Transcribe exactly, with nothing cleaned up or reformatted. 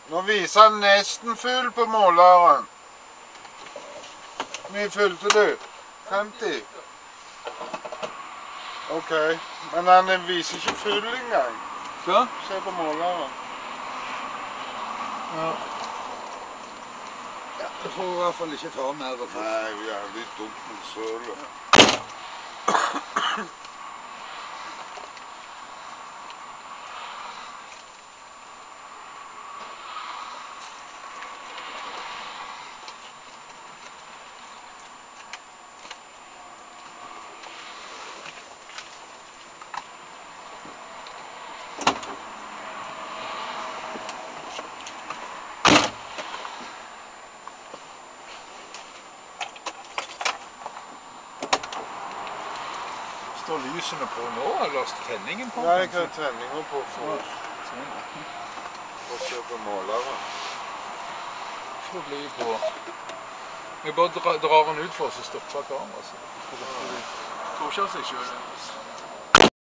Nå viser han nesten full på måleren. Hvor mye fylte du? femti? Ok, men han viser ikke full engang. Så? Se på måleren. Ja. Ja, jeg får i hvert fall ikke ta mer og få. Nei, vi er litt dumt med sølet. Står lysene på nå, eller tenningen på? Nei, jeg har tenninger på for å se på måleren. Så blir jeg på. Jeg bare drar den ut for å stoppe kameraet. Jeg tror ikke han seg selv.